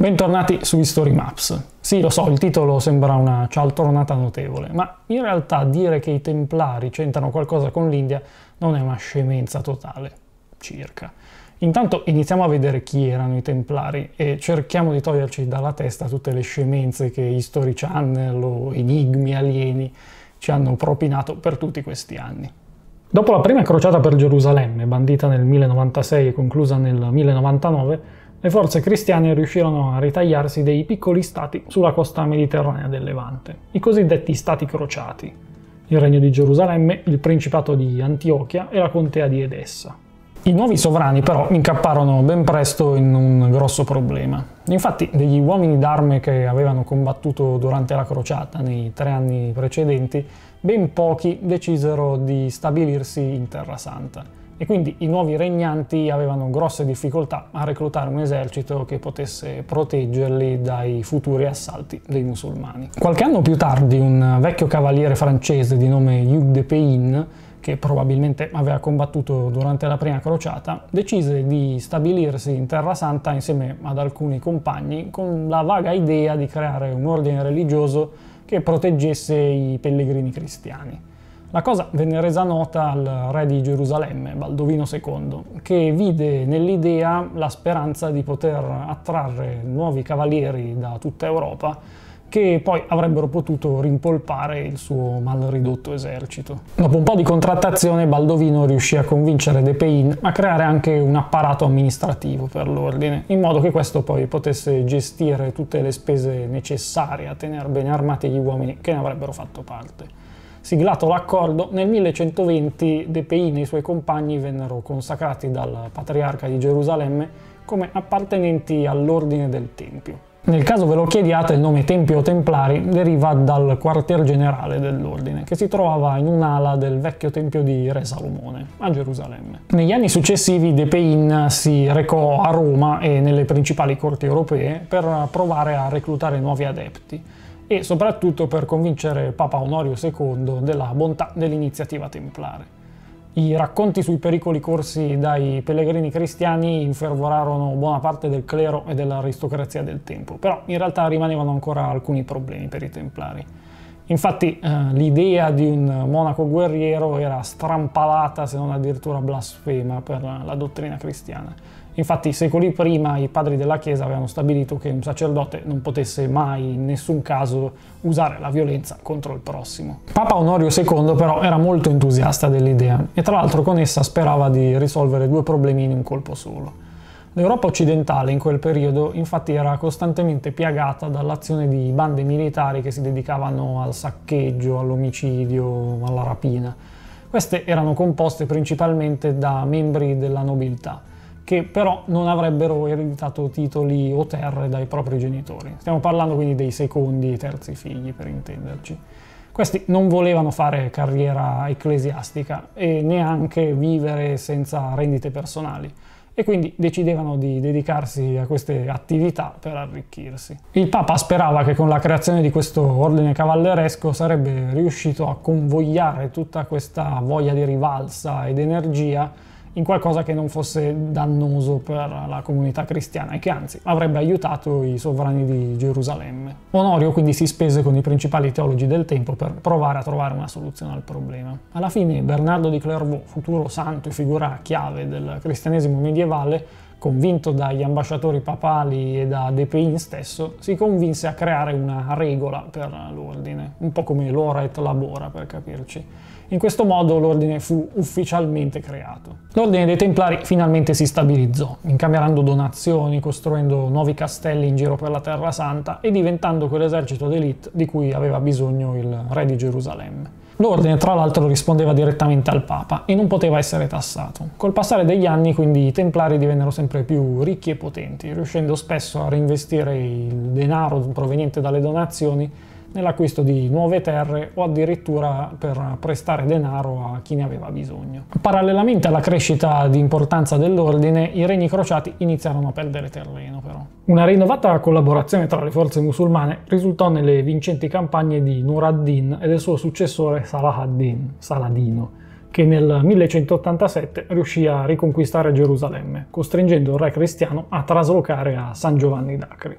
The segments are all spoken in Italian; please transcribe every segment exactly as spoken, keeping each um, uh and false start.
Bentornati su History Maps. Sì, lo so, il titolo sembra una cialtronata notevole, ma in realtà dire che i Templari c'entrano qualcosa con l'India non è una scemenza totale, circa. Intanto iniziamo a vedere chi erano i Templari e cerchiamo di toglierci dalla testa tutte le scemenze che History Channel o enigmi alieni ci hanno propinato per tutti questi anni. Dopo la prima crociata per Gerusalemme, bandita nel millecentonovantasei e conclusa nel millecentonovantanove, le forze cristiane riuscirono a ritagliarsi dei piccoli stati sulla costa mediterranea del Levante, i cosiddetti stati crociati, il regno di Gerusalemme, il principato di Antiochia e la contea di Edessa. I nuovi sovrani però incapparono ben presto in un grosso problema. Infatti degli uomini d'arme che avevano combattuto durante la crociata nei tre anni precedenti, ben pochi decisero di stabilirsi in Terra Santa. E quindi i nuovi regnanti avevano grosse difficoltà a reclutare un esercito che potesse proteggerli dai futuri assalti dei musulmani. Qualche anno più tardi un vecchio cavaliere francese di nome Hugh de Payens, che probabilmente aveva combattuto durante la prima crociata, decise di stabilirsi in Terra Santa insieme ad alcuni compagni con la vaga idea di creare un ordine religioso che proteggesse i pellegrini cristiani. La cosa venne resa nota al re di Gerusalemme, Baldovino secondo, che vide nell'idea la speranza di poter attrarre nuovi cavalieri da tutta Europa che poi avrebbero potuto rimpolpare il suo mal ridotto esercito. Dopo un po' di contrattazione Baldovino riuscì a convincere de Payens a creare anche un apparato amministrativo per l'ordine, in modo che questo poi potesse gestire tutte le spese necessarie a tenere bene armati gli uomini che ne avrebbero fatto parte. Siglato l'accordo, nel millecentoventi de Payens e i suoi compagni vennero consacrati dal patriarca di Gerusalemme come appartenenti all'ordine del Tempio. Nel caso ve lo chiediate, il nome Tempio Templari deriva dal quartier generale dell'ordine, che si trovava in un'ala del vecchio tempio di Re Salomone, a Gerusalemme. Negli anni successivi de Payens si recò a Roma e nelle principali corti europee per provare a reclutare nuovi adepti e soprattutto per convincere Papa Onorio secondo della bontà dell'iniziativa templare. I racconti sui pericoli corsi dai pellegrini cristiani infervorarono buona parte del clero e dell'aristocrazia del tempo, però in realtà rimanevano ancora alcuni problemi per i templari. Infatti eh, l'idea di un monaco guerriero era strampalata, se non addirittura blasfema, per la, la dottrina cristiana. Infatti secoli prima i padri della Chiesa avevano stabilito che un sacerdote non potesse mai in nessun caso usare la violenza contro il prossimo. Papa Onorio secondo però era molto entusiasta dell'idea e tra l'altro con essa sperava di risolvere due problemi in un colpo solo. L'Europa occidentale in quel periodo infatti era costantemente piagata dall'azione di bande militari che si dedicavano al saccheggio, all'omicidio, alla rapina. Queste erano composte principalmente da membri della nobiltà, che però non avrebbero ereditato titoli o terre dai propri genitori. Stiamo parlando quindi dei secondi e terzi figli, per intenderci. Questi non volevano fare carriera ecclesiastica e neanche vivere senza rendite personali, e quindi decidevano di dedicarsi a queste attività per arricchirsi. Il Papa sperava che con la creazione di questo ordine cavalleresco sarebbe riuscito a convogliare tutta questa voglia di rivalsa ed energia in qualcosa che non fosse dannoso per la comunità cristiana e che anzi avrebbe aiutato i sovrani di Gerusalemme. Onorio quindi si spese con i principali teologi del tempo per provare a trovare una soluzione al problema. Alla fine Bernardo di Clairvaux, futuro santo e figura chiave del cristianesimo medievale, convinto dagli ambasciatori papali e da de Payens stesso, si convinse a creare una regola per l'ordine, un po' come l'ora et labora per capirci. In questo modo l'ordine fu ufficialmente creato. L'ordine dei Templari finalmente si stabilizzò, incammerando donazioni, costruendo nuovi castelli in giro per la Terra Santa e diventando quell'esercito d'élite di cui aveva bisogno il re di Gerusalemme. L'ordine tra l'altro rispondeva direttamente al Papa e non poteva essere tassato. Col passare degli anni quindi i Templari divennero sempre più ricchi e potenti, riuscendo spesso a reinvestire il denaro proveniente dalle donazioni nell'acquisto di nuove terre o addirittura per prestare denaro a chi ne aveva bisogno. Parallelamente alla crescita di importanza dell'ordine, i regni crociati iniziarono a perdere terreno però. Una rinnovata collaborazione tra le forze musulmane risultò nelle vincenti campagne di Nur ad-Din e del suo successore Salah ad-Din, Saladino, che nel millecentottantasette riuscì a riconquistare Gerusalemme, costringendo il re cristiano a traslocare a San Giovanni d'Acri.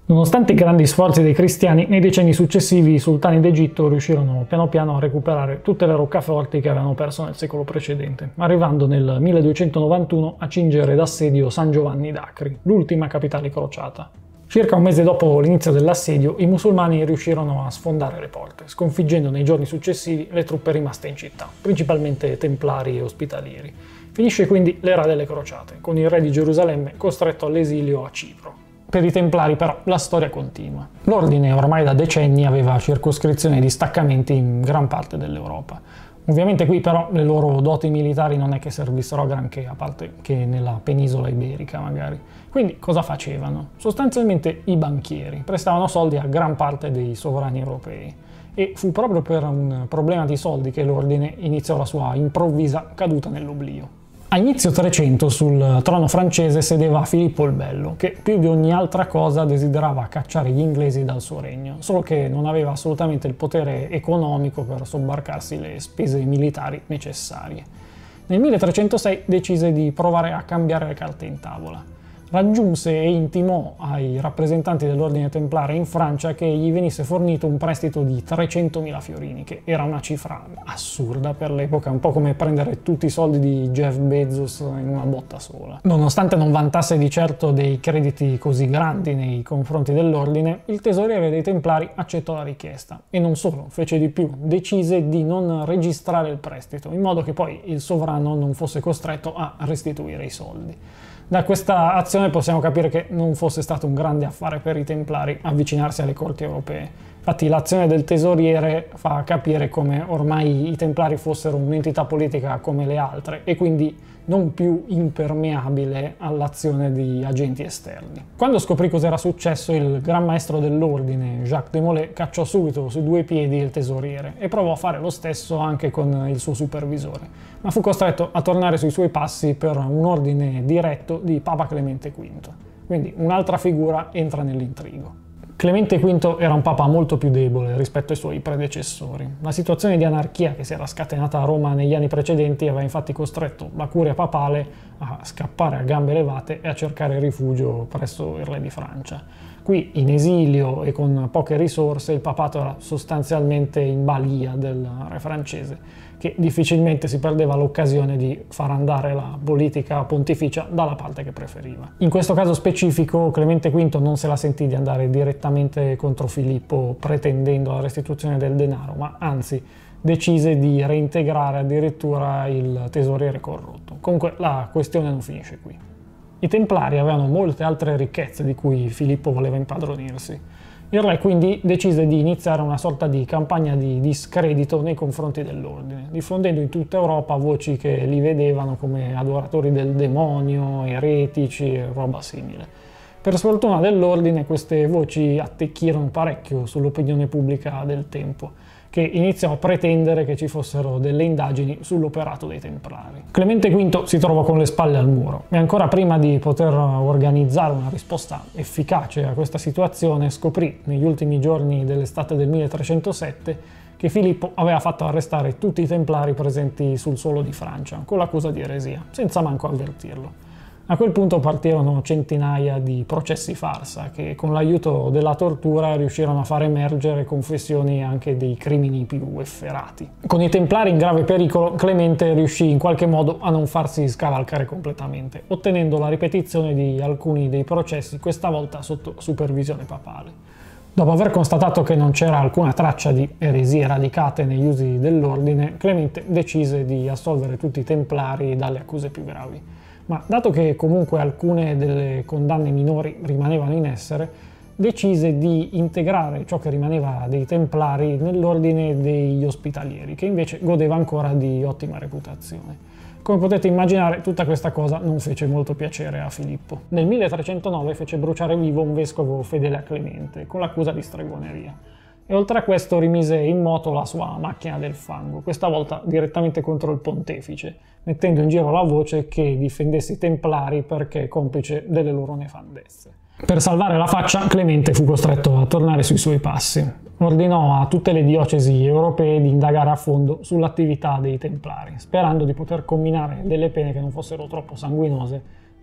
Nonostante i grandi sforzi dei cristiani, nei decenni successivi i sultani d'Egitto riuscirono piano piano a recuperare tutte le roccaforti che avevano perso nel secolo precedente, arrivando nel milleduecentonovantuno a cingere d'assedio San Giovanni d'Acri, l'ultima capitale crociata. Circa un mese dopo l'inizio dell'assedio, i musulmani riuscirono a sfondare le porte, sconfiggendo nei giorni successivi le truppe rimaste in città, principalmente templari e ospitalieri. Finisce quindi l'era delle crociate, con il re di Gerusalemme costretto all'esilio a Cipro. Per i templari però la storia continua. L'ordine ormai da decenni aveva circoscrizioni e distaccamenti in gran parte dell'Europa. Ovviamente qui però le loro doti militari non è che servissero a granché, a parte che nella penisola iberica magari. Quindi cosa facevano? Sostanzialmente i banchieri prestavano soldi a gran parte dei sovrani europei. E fu proprio per un problema di soldi che l'ordine iniziò la sua improvvisa caduta nell'oblio. A inizio Trecento sul trono francese sedeva Filippo il Bello, che più di ogni altra cosa desiderava cacciare gli inglesi dal suo regno, solo che non aveva assolutamente il potere economico per sobbarcarsi le spese militari necessarie. Nel milletrecentosei decise di provare a cambiare le carte in tavola. Raggiunse e intimò ai rappresentanti dell'ordine templare in Francia che gli venisse fornito un prestito di trecentomila fiorini, che era una cifra assurda per l'epoca, un po' come prendere tutti i soldi di Jeff Bezos in una botta sola. Nonostante non vantasse di certo dei crediti così grandi nei confronti dell'ordine, il tesoriere dei templari accettò la richiesta e non solo, fece di più, decise di non registrare il prestito, in modo che poi il sovrano non fosse costretto a restituire i soldi. Da questa azione possiamo capire che non fosse stato un grande affare per i templari avvicinarsi alle corti europee. Infatti l'azione del tesoriere fa capire come ormai i templari fossero un'entità politica come le altre e quindi non più impermeabile all'azione di agenti esterni. Quando scoprì cos'era successo, il gran maestro dell'ordine, Jacques de Molay, cacciò subito su due piedi il tesoriere e provò a fare lo stesso anche con il suo supervisore, ma fu costretto a tornare sui suoi passi per un ordine diretto di Papa Clemente quinto. Quindi un'altra figura entra nell'intrigo. Clemente quinto era un papa molto più debole rispetto ai suoi predecessori. La situazione di anarchia che si era scatenata a Roma negli anni precedenti aveva infatti costretto la curia papale a scappare a gambe levate e a cercare rifugio presso il re di Francia. Qui, in esilio e con poche risorse, il papato era sostanzialmente in balia del re francese, che difficilmente si perdeva l'occasione di far andare la politica pontificia dalla parte che preferiva. In questo caso specifico Clemente quinto non se la sentì di andare direttamente contro Filippo pretendendo la restituzione del denaro, ma anzi decise di reintegrare addirittura il tesoriere corrotto. Comunque la questione non finisce qui. I templari avevano molte altre ricchezze di cui Filippo voleva impadronirsi. Il re quindi decise di iniziare una sorta di campagna di discredito nei confronti dell'ordine, diffondendo in tutta Europa voci che li vedevano come adoratori del demonio, eretici e roba simile. Per sfortuna dell'ordine queste voci attecchirono parecchio sull'opinione pubblica del tempo, che iniziò a pretendere che ci fossero delle indagini sull'operato dei templari. Clemente quinto si trovò con le spalle al muro e ancora prima di poter organizzare una risposta efficace a questa situazione scoprì negli ultimi giorni dell'estate del milletrecentosette che Filippo aveva fatto arrestare tutti i templari presenti sul suolo di Francia con l'accusa di eresia, senza manco avvertirlo. A quel punto partirono centinaia di processi farsa che con l'aiuto della tortura riuscirono a far emergere confessioni anche dei crimini più efferati. Con i templari in grave pericolo, Clemente riuscì in qualche modo a non farsi scavalcare completamente, ottenendo la ripetizione di alcuni dei processi, questa volta sotto supervisione papale. Dopo aver constatato che non c'era alcuna traccia di eresie radicate negli usi dell'ordine, Clemente decise di assolvere tutti i templari dalle accuse più gravi. Ma dato che comunque alcune delle condanne minori rimanevano in essere, decise di integrare ciò che rimaneva dei templari nell'ordine degli ospitalieri, che invece godeva ancora di ottima reputazione. Come potete immaginare, tutta questa cosa non fece molto piacere a Filippo. Nel milletrecentonove fece bruciare vivo un vescovo fedele a Clemente, con l'accusa di stregoneria. E oltre a questo rimise in moto la sua macchina del fango, questa volta direttamente contro il pontefice, mettendo in giro la voce che difendesse i templari perché complice delle loro nefandezze. Per salvare la faccia, Clemente fu costretto a tornare sui suoi passi. Ordinò a tutte le diocesi europee di indagare a fondo sull'attività dei templari, sperando di poter comminare delle pene che non fossero troppo sanguinose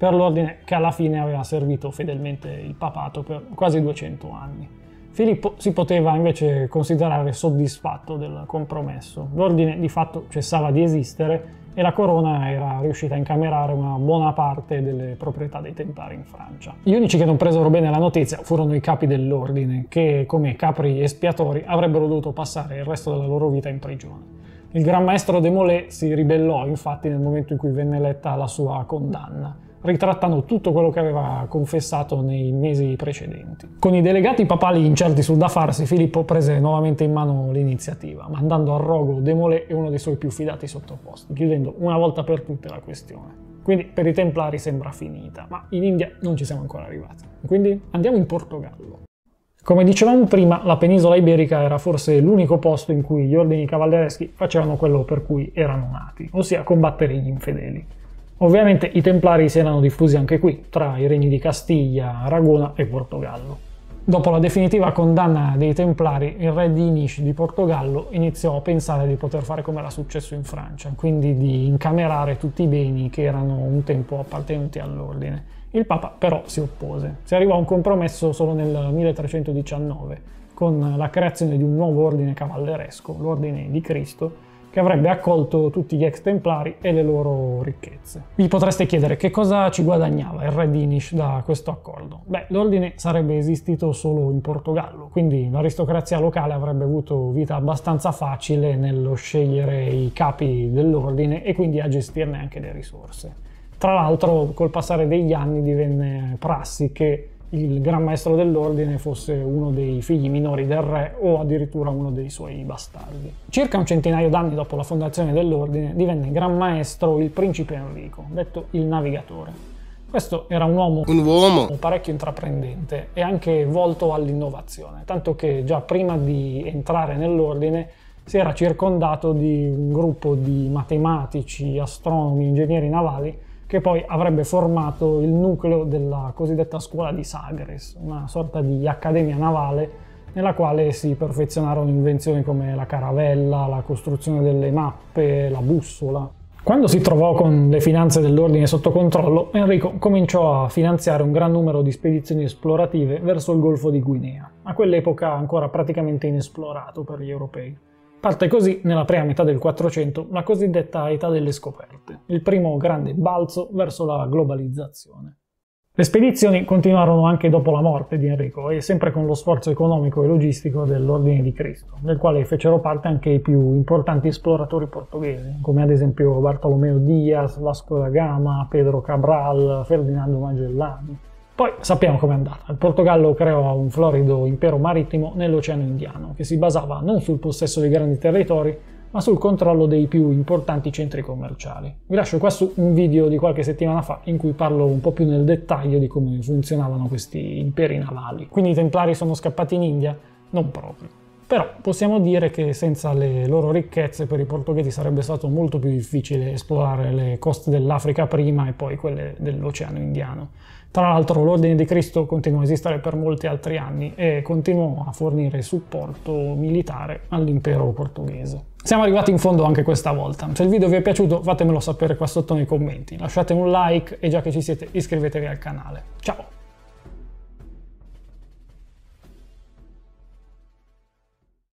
per l'ordine che alla fine aveva servito fedelmente il papato per quasi duecento anni. Filippo si poteva invece considerare soddisfatto del compromesso. L'ordine di fatto cessava di esistere e la corona era riuscita a incamerare una buona parte delle proprietà dei Templari in Francia. Gli unici che non presero bene la notizia furono i capi dell'ordine, che come capri espiatori avrebbero dovuto passare il resto della loro vita in prigione. Il Gran Maestro de Molay si ribellò infatti nel momento in cui venne letta la sua condanna, ritrattando tutto quello che aveva confessato nei mesi precedenti. Con i delegati papali incerti sul da farsi, Filippo prese nuovamente in mano l'iniziativa, mandando al rogo de Molay e uno dei suoi più fidati sottoposti, chiudendo una volta per tutte la questione. Quindi per i Templari sembra finita, ma in India non ci siamo ancora arrivati. Quindi andiamo in Portogallo. Come dicevamo prima, la penisola iberica era forse l'unico posto in cui gli ordini cavallereschi facevano quello per cui erano nati, ossia combattere gli infedeli. Ovviamente i Templari si erano diffusi anche qui, tra i regni di Castiglia, Aragona e Portogallo. Dopo la definitiva condanna dei Templari, il re Dinis di Portogallo iniziò a pensare di poter fare come era successo in Francia, quindi di incamerare tutti i beni che erano un tempo appartenuti all'ordine. Il Papa però si oppose. Si arrivò a un compromesso solo nel milletrecentodiciannove, con la creazione di un nuovo ordine cavalleresco, l'Ordine di Cristo, che avrebbe accolto tutti gli ex Templari e le loro ricchezze. Vi potreste chiedere che cosa ci guadagnava il re Dinis da questo accordo. Beh, l'ordine sarebbe esistito solo in Portogallo, quindi l'aristocrazia locale avrebbe avuto vita abbastanza facile nello scegliere i capi dell'ordine e quindi a gestirne anche le risorse. Tra l'altro, col passare degli anni divenne prassi che il Gran Maestro dell'Ordine fosse uno dei figli minori del re o addirittura uno dei suoi bastardi. Circa un centinaio d'anni dopo la fondazione dell'Ordine divenne Gran Maestro il principe Enrico, detto il Navigatore. Questo era un uomo, un uomo parecchio intraprendente e anche volto all'innovazione, tanto che già prima di entrare nell'Ordine si era circondato di un gruppo di matematici, astronomi, ingegneri navali che poi avrebbe formato il nucleo della cosiddetta scuola di Sagres, una sorta di accademia navale nella quale si perfezionarono invenzioni come la caravella, la costruzione delle mappe, la bussola. Quando si trovò con le finanze dell'ordine sotto controllo, Enrico cominciò a finanziare un gran numero di spedizioni esplorative verso il Golfo di Guinea, a quell'epoca ancora praticamente inesplorato per gli europei. Parte così, nella prima metà del Quattrocento, la cosiddetta età delle scoperte, il primo grande balzo verso la globalizzazione. Le spedizioni continuarono anche dopo la morte di Enrico e sempre con lo sforzo economico e logistico dell'Ordine di Cristo, del quale fecero parte anche i più importanti esploratori portoghesi, come ad esempio Bartolomeo Dias, Vasco da Gama, Pedro Cabral, Ferdinando Magellani. Poi sappiamo com'è andata. Il Portogallo creò un florido impero marittimo nell'Oceano Indiano, che si basava non sul possesso di grandi territori, ma sul controllo dei più importanti centri commerciali. Vi lascio qua su un video di qualche settimana fa in cui parlo un po' più nel dettaglio di come funzionavano questi imperi navali. Quindi i Templari sono scappati in India? Non proprio. Però possiamo dire che senza le loro ricchezze per i portoghesi sarebbe stato molto più difficile esplorare le coste dell'Africa prima e poi quelle dell'Oceano Indiano. Tra l'altro l'Ordine di Cristo continuò a esistere per molti altri anni e continuò a fornire supporto militare all'impero portoghese. Siamo arrivati in fondo anche questa volta. Se il video vi è piaciuto fatemelo sapere qua sotto nei commenti, lasciate un like e già che ci siete iscrivetevi al canale. Ciao!